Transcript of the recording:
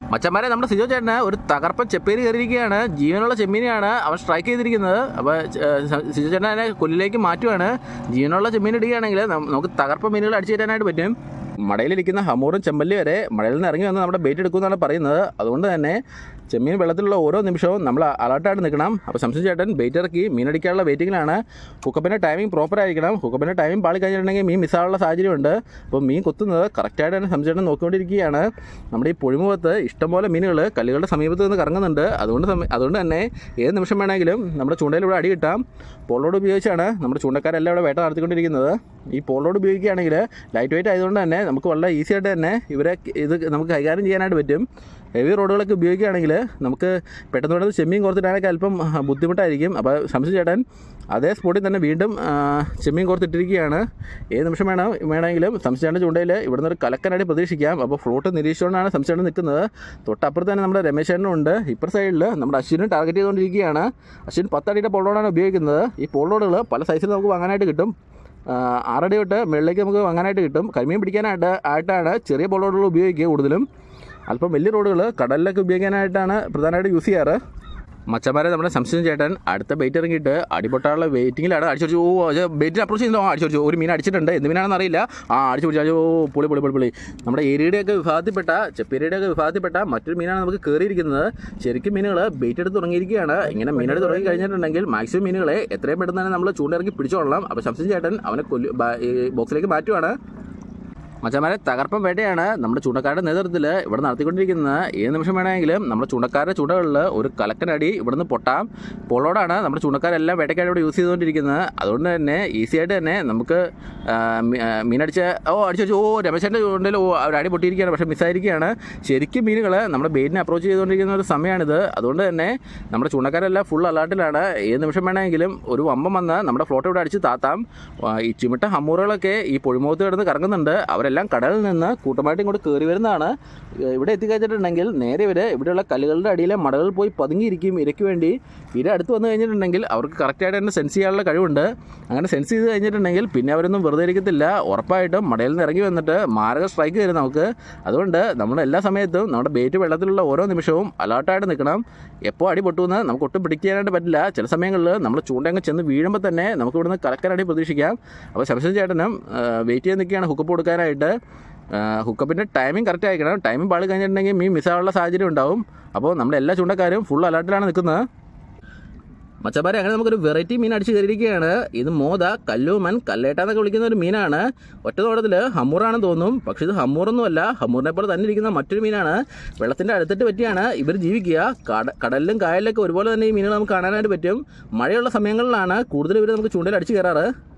മച്ചന്മാരെ നമ്മുടെ സിജോ ചേട്ടന് ഒരു തകർപ്പൻ ചെപ്പേരി കയറിയിരിക്കുകയാണ്. ജീവനുള്ള ചെമ്മീനെയാണ് അവൻ സ്ട്രൈക്ക് ചെയ്തിരിക്കുന്നത്. അപ്പോൾ സിജോ ചേട്ടൻ അതിനെ കൊല്ലിലേക്ക് മാറ്റുവാണ്. ജീവനുള്ള ചെമ്മീൻ ഇടുകയാണെങ്കിൽ നമുക്ക് തകർപ്പൻ മീനുകൾ അടിച്ചു തരാനായിട്ട് പറ്റും. മടയിലിരിക്കുന്ന ഹമൂറും ചെമ്പല്ലി വരെ മടയിൽ നിന്ന് ഇറങ്ങി വന്ന് നമ്മുടെ ബെയ്റ്റ് എടുക്കുമെന്നാണ് പറയുന്നത്. അതുകൊണ്ട് തന്നെ ചെമ്മീൻ വെള്ളത്തിലുള്ള ഓരോ നിമിഷവും നമ്മൾ അലർട്ടായിട്ട് നിൽക്കണം. അപ്പോൾ സംശയം ചേട്ടൻ ബെയ്റ്റ് ഇറക്കി മീനടിക്കാനുള്ള വെയിറ്റിങ്ങിലാണ്. ഹുക്കപ്പിൻ്റെ ടൈമിംഗ് പ്രോപ്പർ ആയിരിക്കണം. ഹുക്കപ്പിൻ്റെ ടൈമിംഗ് പാളി കഴിഞ്ഞിട്ടുണ്ടെങ്കിൽ മീൻ മിസ്സാനുള്ള സാഹചര്യമുണ്ട്. അപ്പോൾ മീൻ കൊത്തുന്നത് കറക്റ്റായിട്ട് തന്നെ സംശയം ചേട്ടൻ നോക്കിക്കൊണ്ടിരിക്കുകയാണ്. നമ്മുടെ ഈ പൊഴിമുഖത്ത് ഇഷ്ടംപോലെ മീനുകൾ കല്ലുകളുടെ സമീപത്ത് നിന്ന് കറങ്ങുന്നുണ്ട്. അതുകൊണ്ട് തന്നെ ഏത് നിമിഷം വേണമെങ്കിലും നമ്മുടെ ചൂണ്ടയിലൂടെ അടി കിട്ടാം. പോളോഡ് ഉപയോഗിച്ചാണ് നമ്മുടെ ചൂണ്ടക്കാരെല്ലാം ഇവിടെ വേട്ട നടത്തിക്കൊണ്ടിരിക്കുന്നത്. ഈ പോളോഡ് ഉപയോഗിക്കുകയാണെങ്കിൽ ലൈറ്റ് വെയിറ്റ് ആയതുകൊണ്ട് തന്നെ നമുക്ക് വളരെ ഈസി ആയിട്ട് തന്നെ ഇത് നമുക്ക് കൈകാര്യം ചെയ്യാനായിട്ട് പറ്റും. ഹെവി റോഡുകളൊക്കെ ഉപയോഗിക്കുകയാണെങ്കിൽ നമുക്ക് പെട്ടെന്ന് ചെമ്മീൻ കോർത്തിട്ടാനൊക്കെ അല്പം ബുദ്ധിമുട്ടായിരിക്കും. അപ്പോൾ സംശയം ചേട്ടൻ അതേ സ്പോട്ടിൽ തന്നെ വീണ്ടും ചെമ്മീൻ കോർത്തിട്ടിരിക്കുകയാണ്. ഏത് നിമിഷം വേണമെങ്കിലും സംശയം ചൂണ്ടയിൽ ഇവിടുന്ന് ഒരു കലക്കനടി പ്രതീക്ഷിക്കാം. അപ്പോൾ ഫ്ലോട്ട് നിരീക്ഷിച്ചുകൊണ്ടാണ് സംശയം നിൽക്കുന്നത്. തൊട്ടപ്പുറത്ത് തന്നെ നമ്മുടെ രമേശ് ചേട്ടനും ഉണ്ട്. ഇപ്പുറ സൈഡിൽ നമ്മുടെ അശ്വിനും ടാർഗറ്റ് ചെയ്തുകൊണ്ടിരിക്കുകയാണ്. അശ്വിൻ 10 അടിയുടെ പോളോഡാണ് ഉപയോഗിക്കുന്നത്. ഈ പോളോഡുകൾ പല സൈസിൽ നമുക്ക് വാങ്ങാനായിട്ട് കിട്ടും. 6 അടി തൊട്ട് മുകളിലേക്ക് നമുക്ക് വാങ്ങാനായിട്ട് കിട്ടും. കരിമീൻ പിടിക്കാനായിട്ടാണ് ചെറിയ പോളോഡുകൾ ഉപയോഗിക്കുക. കൂടുതലും അല്പം വലിയ റോഡുകൾ കടലിലൊക്കെ ഉപയോഗിക്കാനായിട്ടാണ് പ്രധാനമായിട്ട് യൂസ് ചെയ്യാറ്. മച്ചന്മാരെ നമ്മുടെ സംശയം ചേട്ടൻ അടുത്ത ബെയ്റ്റ് ഇറങ്ങിയിട്ട് അടിപൊട്ടാനുള്ള വെയിറ്റിങ്ങിലാണ്. അടിച്ചു ബെയ്റ്റിന് അപ്രോച്ച് ചെയ്യുന്നോ അടിച്ചു ഒരു മീൻ അടിച്ചിട്ടുണ്ട്. എന്ത് മീനാണെന്ന് അറിയില്ല. അടിച്ചു പിടിച്ചു പൊളി. നമ്മുടെ ഏരിയയുടെയൊക്കെ വിഭാഗത്തിൽപ്പെട്ട ചെപ്പേരിയുടെയൊക്കെ വിഭാഗത്തിൽപ്പെട്ട മറ്റൊരു മീനാണ് നമുക്ക് കയറിയിരിക്കുന്നത്. ശരിക്കും മീനുകൾ ബെയ്റ്റ് എടുത്ത് തുടങ്ങിയിരിക്കുകയാണ്. ഇങ്ങനെ മീനെടുത്ത് തുടങ്ങി കഴിഞ്ഞിട്ടുണ്ടെങ്കിൽ മാക്സിമം മീനുകളെ എത്രയും പെട്ടെന്ന് തന്നെ നമ്മൾ ചൂണ്ടിറങ്ങി പിടിച്ചോളാം. അപ്പോൾ സംശയം ചേട്ടൻ അവനെ ബോക്സിലേക്ക് മാറ്റുവാണ്. മച്ചന്മാരെ തകർപ്പം വേട്ടയാണ് നമ്മുടെ ചൂണ്ടക്കാരുടെ നേതൃത്വത്തിൽ ഇവിടെ നടത്തിക്കൊണ്ടിരിക്കുന്നത്. ഏത് നിമിഷം വേണമെങ്കിലും നമ്മുടെ ചൂണ്ടക്കാരുടെ ചൂണ്ടകളിൽ ഒരു കലക്കനടി ഇവിടുന്ന് പൊട്ടാം. പോളോടാണ് നമ്മുടെ ചൂണ്ടക്കാരെല്ലാം വേട്ടയ്ക്കായിട്ട് ഇവിടെ യൂസ് ചെയ്തുകൊണ്ടിരിക്കുന്നത്. അതുകൊണ്ട് തന്നെ ഈസി ആയിട്ട് തന്നെ നമുക്ക് മീനടിച്ച് അടിച്ചു രമേശൻ്റെ ചൂണ്ടയിൽ അടി പൊട്ടിയിരിക്കുകയാണ്. പക്ഷേ മിസ്സായിരിക്കുകയാണ്. ശരിക്കും മീനുകൾ നമ്മുടെ ബെയ്റ്റിനെ അപ്രോച്ച് ചെയ്തുകൊണ്ടിരിക്കുന്ന ഒരു സമയമാണിത്. അതുകൊണ്ട് തന്നെ നമ്മുടെ ചൂണ്ടക്കാരെല്ലാം ഫുൾ അലർട്ടിലാണ്. ഏത് നിമിഷം വേണമെങ്കിലും ഒരു വമ്പം വന്ന് നമ്മുടെ ഫ്ലോട്ട് ഇവിടെ അടിച്ച് താത്താം. ഈ ചിമിട്ട ഹമ്മൂറുകളൊക്കെ ഈ പൊഴിമുഖത്ത് കിടന്ന് കറങ്ങുന്നുണ്ട്. അവരെല്ലാം കടലിൽ നിന്ന് കൂട്ടമായിട്ട് ഇങ്ങോട്ട് കയറി വരുന്നതാണ്. ഇവിടെ എത്തിക്കഴിഞ്ഞിട്ടുണ്ടെങ്കിൽ നേരെ ഇവിടെയുള്ള കല്ലുകളുടെ അടിയിലെ മടകളിൽ പോയി പതുങ്ങിയിരിക്കും ഇരയ്ക്ക് വേണ്ടി. ഇര അടുത്ത് വന്നു കഴിഞ്ഞിട്ടുണ്ടെങ്കിൽ അവർക്ക് കറക്റ്റായിട്ട് തന്നെ സെൻസ് ചെയ്യാനുള്ള കഴിവുണ്ട്. അങ്ങനെ സെൻസ് ചെയ്ത് കഴിഞ്ഞിട്ടുണ്ടെങ്കിൽ പിന്നെ അവരൊന്നും വെറുതെ ഇരിക്കത്തില്ല. ഉറപ്പായിട്ടും മടയിൽ നിന്ന് ഇറങ്ങി വന്നിട്ട് മാരക സ്ട്രൈക്ക് തരും നമുക്ക്. അതുകൊണ്ട് നമ്മൾ എല്ലാ സമയത്തും നമ്മുടെ ബെയ്റ്റ് വെള്ളത്തിലുള്ള ഓരോ നിമിഷവും അലർട്ടായിട്ട് നിൽക്കണം. എപ്പോൾ അടി പൊട്ടുമെന്ന് നമുക്ക് ഒട്ടും പിടിക്ക് ചെയ്യാനായിട്ട് പറ്റില്ല. ചില സമയങ്ങളിൽ നമ്മൾ ചൂണ്ടങ്ങ് ചെന്ന് വീഴുമ്പോൾ തന്നെ നമുക്ക് ഇവിടുന്ന് കലക്കനടി പ്രതീക്ഷിക്കാം. അപ്പോൾ ശംശൻ ചേട്ടനും വെയിറ്റ് ചെയ്ത് നിൽക്കുകയാണ് ഹുക്കപ്പ് കൊടുക്കാനായിട്ട്. ഹുക്കപ്പിൻ്റെ ടൈമിംഗ് കറക്റ്റ് ആയിരിക്കണം. ടൈമിംഗ് പാളി കഴിഞ്ഞിട്ടുണ്ടെങ്കിൽ മീൻ മിസ്സാവാനുള്ള സാഹചര്യം ഉണ്ടാവും. അപ്പോൾ നമ്മുടെ എല്ലാ ചൂണ്ടക്കാരും ഫുൾ അലർട്ടിലാണ് നിൽക്കുന്നത്. മച്ചന്മാരെ അങ്ങനെ നമുക്കൊരു വെറൈറ്റി മീൻ അടിച്ച് കയറിയിരിക്കുകയാണ്. ഇത് മോദ, കല്ലൂമൻ, കല്ലേട്ട എന്നൊക്കെ വിളിക്കുന്ന ഒരു മീനാണ്. ഒറ്റ തോട്ടത്തിൽ ഹമ്മൂറാണെന്ന് തോന്നും. പക്ഷേ ഇത് ഹമ്മൂറൊന്നുമല്ല. ഹമ്മൂറിനെ പോലെ തന്നെ ഇരിക്കുന്ന മറ്റൊരു മീനാണ്. വെള്ളത്തിൻ്റെ അടുത്തിട്ട് പറ്റിയാണ് ഇവർ ജീവിക്കുക. കടലിലും കായലിലൊക്കെ ഒരുപോലെ തന്നെ ഈ മീനുകൾ നമുക്ക് കാണാനായിട്ട് പറ്റും. മഴയുള്ള സമയങ്ങളിലാണ് കൂടുതൽ ഇവർ നമുക്ക് ചൂണ്ടയിൽ അടിച്ച് കയറാറ്.